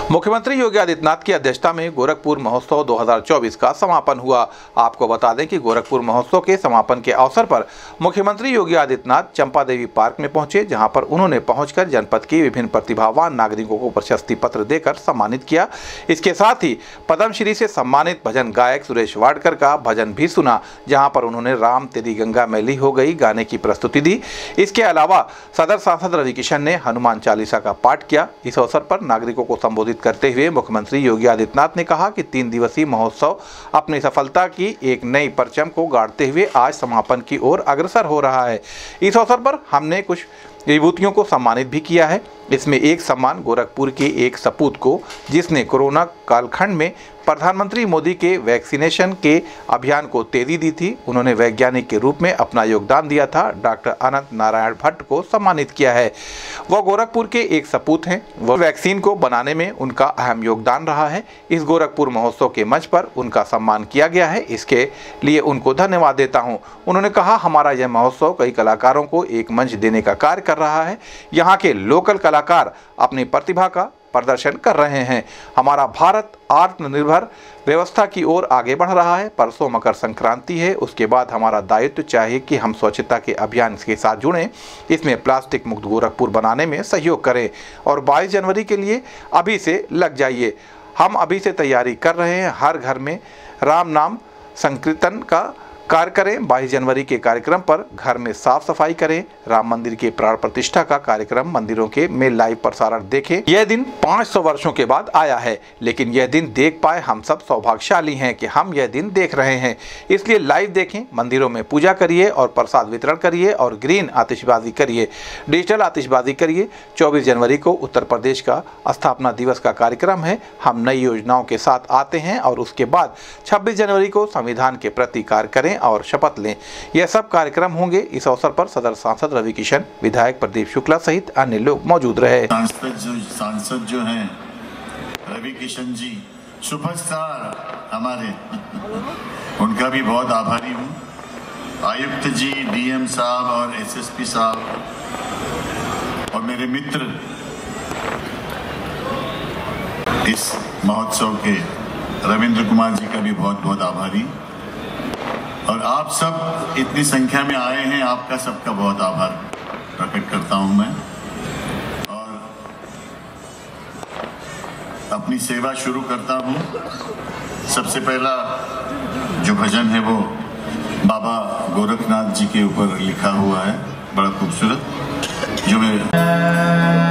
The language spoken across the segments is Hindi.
मुख्यमंत्री योगी आदित्यनाथ की अध्यक्षता में गोरखपुर महोत्सव 2024 का समापन हुआ। आपको बता दें कि गोरखपुर महोत्सव के समापन के अवसर पर मुख्यमंत्री योगी आदित्यनाथ चंपा देवी पार्क में पहुंचे, जहां पर उन्होंने पहुंचकर जनपद के विभिन्न प्रतिभावान नागरिकों को प्रशस्ति पत्र देकर सम्मानित किया। इसके साथ ही पद्मश्री से सम्मानित भजन गायक सुरेश वाडकर का भजन भी सुना, जहाँ पर उन्होंने राम तेरी गंगा मैली हो गई गाने की प्रस्तुति दी। इसके अलावा सदर सांसद रवि किशन ने हनुमान चालीसा का पाठ किया। इस अवसर पर नागरिकों को संबोधित करते हुए मुख्यमंत्री योगी आदित्यनाथ ने कहा कि 3 दिवसीय महोत्सव अपनी सफलता की एक नई परचम को गाड़ते हुए आज समापन की ओर अग्रसर हो रहा है। इस अवसर पर हमने कुछ विभूतियों को सम्मानित भी किया है। इसमें एक सम्मान गोरखपुर के एक सपूत को, जिसने कोरोना कालखंड में प्रधानमंत्री मोदी के वैक्सीनेशन के अभियान को तेजी दी थी। उन्होंने वैज्ञानिक के रूप में अपना योगदान दिया था। डॉक्टर अनंत नारायण भट्ट को सम्मानित किया है। वह गोरखपुर के एक सपूत हैं। वह वैक्सीन को बनाने में उनका अहम योगदान रहा है। इस गोरखपुर महोत्सव के मंच पर उनका सम्मान किया गया है। इसके लिए उनको धन्यवाद देता हूँ। उन्होंने कहा, हमारा यह महोत्सव कई कलाकारों को एक मंच देने का कार्य कर रहा है। यहाँ के लोकल कलाकार अपनी प्रतिभा का प्रदर्शन कर रहे हैं। हमारा भारत आत्मनिर्भर व्यवस्था की ओर आगे बढ़ रहा है। परसों मकर संक्रांति है। उसके बाद हमारा दायित्व चाहिए कि हम स्वच्छता के अभियान के साथ जुड़ें। इसमें प्लास्टिक मुक्त गोरखपुर बनाने में सहयोग करें और 22 जनवरी के लिए अभी से लग जाइए। हम अभी से तैयारी कर रहे हैं। हर घर में राम नाम संकीर्तन का कार्य करें। 22 जनवरी के कार्यक्रम पर घर में साफ सफाई करें। राम मंदिर के प्राण प्रतिष्ठा का कार्यक्रम मंदिरों के में लाइव प्रसारण देखें। यह दिन 500 वर्षों के बाद आया है, लेकिन यह दिन देख पाए हम सब सौभाग्यशाली हैं कि हम यह दिन देख रहे हैं। इसलिए लाइव देखें, मंदिरों में पूजा करिए और प्रसाद वितरण करिए और ग्रीन आतिशबाजी करिए, डिजिटल आतिशबाजी करिए। 24 जनवरी को उत्तर प्रदेश का स्थापना दिवस का कार्यक्रम है। हम नई योजनाओं के साथ आते हैं और उसके बाद 26 जनवरी को संविधान के प्रति कार्य करें और शपथ लें। यह सब कार्यक्रम होंगे। इस अवसर पर सदर सांसद रवि किशन, विधायक प्रदीप शुक्ला सहित अन्य लोग मौजूद रहे। सांसद जो हैं रवि किशन जी, सुपरस्टार हमारे, उनका भी बहुत आभारी हूँ। आयुक्त जी, डीएम साहब और एसएसपी साहब और मेरे मित्र इस महोत्सव के रविंद्र कुमार जी का भी बहुत बहुत आभारी। और आप सब इतनी संख्या में आए हैं, आपका सबका बहुत आभार प्रकट करता हूं मैं। और अपनी सेवा शुरू करता हूं। सबसे पहला जो भजन है वो बाबा गोरखनाथ जी के ऊपर लिखा हुआ है, बड़ा खूबसूरत, जो मैं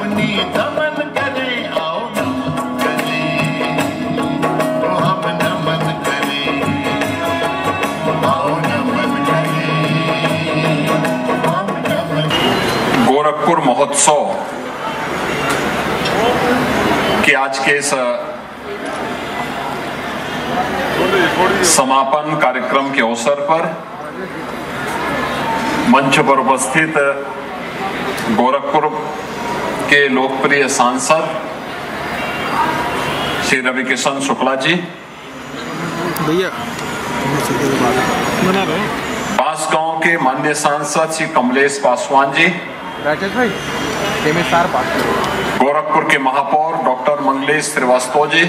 अपनी दमन करें, आओ नमन करें, तो हम नमन करें, आओ नमन करें, हम नमन। गोरखपुर महोत्सव के आज के इस समापन कार्यक्रम के अवसर पर मंच पर उपस्थित गोरखपुर के लोकप्रिय सांसद श्री रविकिशन शुक्ला जी, बांसगांव के माननीय सांसद श्री कमलेश पासवान जी, गोरखपुर के महापौर डॉक्टर मंगलेश श्रीवास्तव जी,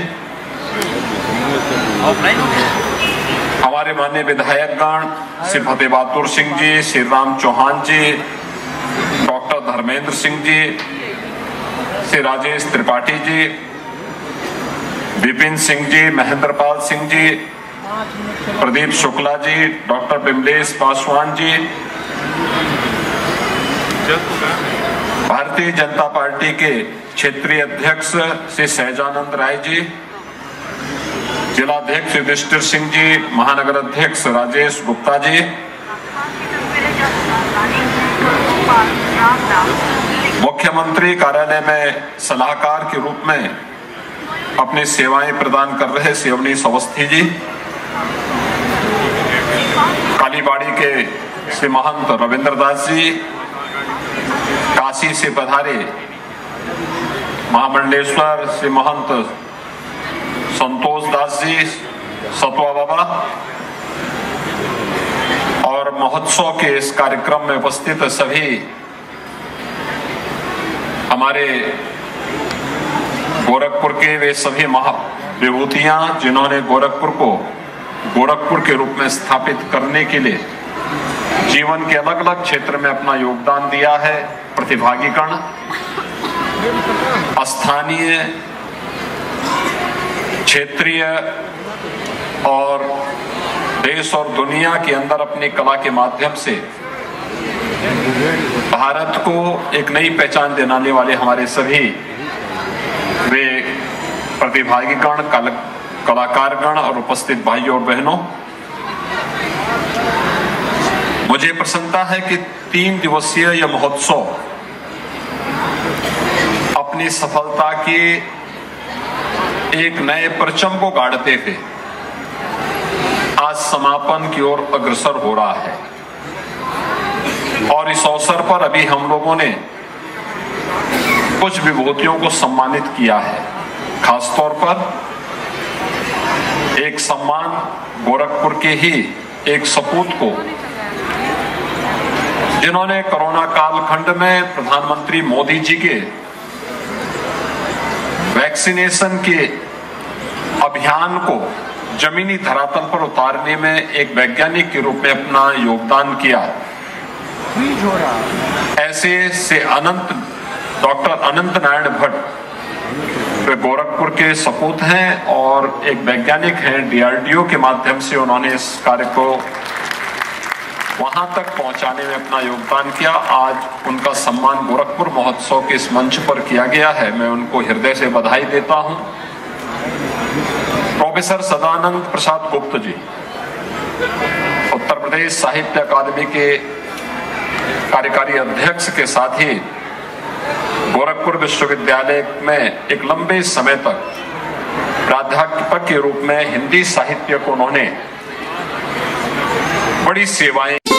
हमारे माननीय विधायकगण Shri Fateh Bahadur Singh ji, Shri Ram Chauhan ji, doctor Dharmendra Singh ji, Shri Rajesh Tripathi ji, Vipin Singh ji, Mahendrapal Singh ji, Pradeep Shukla ji, doctor Bimlesh Paswan ji, Bharatiya Janata party के क्षेत्रीय अध्यक्ष श्री सहजानंद राय जी, जिलाध्यक्ष युधिष्ठिर सिंह जी, महानगर अध्यक्ष राजेश गुप्ता जी, मुख्यमंत्री कार्यालय में सलाहकार के रूप में अपनी सेवाएं प्रदान कर रहे श्री अवनीश अवस्थी जी, कालीबाड़ी के श्री महंत रविंद्र दास जी, काशी से पधारे महामंडलेश्वर श्री महंत संतोष दास जी, सतवा बाबा, और महोत्सव के इस कार्यक्रम में उपस्थित सभी हमारे गोरखपुर के वे सभी महाविभूतियां जिन्होंने गोरखपुर को गोरखपुर के रूप में स्थापित करने के लिए जीवन के अलग अलग क्षेत्र में अपना योगदान दिया है, प्रतिभागीगण, स्थानीय, क्षेत्रीय और देश और दुनिया के अंदर अपनी कला के माध्यम से भारत को एक नई पहचान दिलाने वाले हमारे सभी वे प्रतिभागीगण, कलाकारगण और उपस्थित भाइयों और बहनों, मुझे प्रसन्नता है कि 3 दिवसीय यह महोत्सव अपनी सफलता के एक नए परचम को गाड़ते हुए आज समापन की ओर अग्रसर हो रहा है। और इस अवसर पर अभी हम लोगों ने कुछ विभूतियों को सम्मानित किया है। खासतौर पर एक सम्मान गोरखपुर के ही एक सपूत को, जिन्होंने कोरोना कालखंड में प्रधानमंत्री मोदी जी के वैक्सीनेशन के अभियान को जमीनी धरातल पर उतारने में एक वैज्ञानिक के रूप में अपना योगदान किया। ऐसे से डॉक्टर अनंत नारायण भट्ट वे गोरखपुर के सपूत हैं और एक वैज्ञानिक हैं। DRDO के माध्यम से उन्होंने इस कार्य को वहां तक पहुंचाने में अपना योगदान किया। आज उनका सम्मान गोरखपुर महोत्सव के इस मंच पर किया गया है। मैं उनको हृदय से बधाई देता हूं। प्रोफेसर सदानंद प्रसाद गुप्त जी, उत्तर प्रदेश साहित्य अकादमी के कार्यकारी अध्यक्ष के साथ ही गोरखपुर विश्वविद्यालय में एक लंबे समय तक प्राध्यापक के रूप में हिंदी साहित्य को उन्होंने बड़ी सेवाएं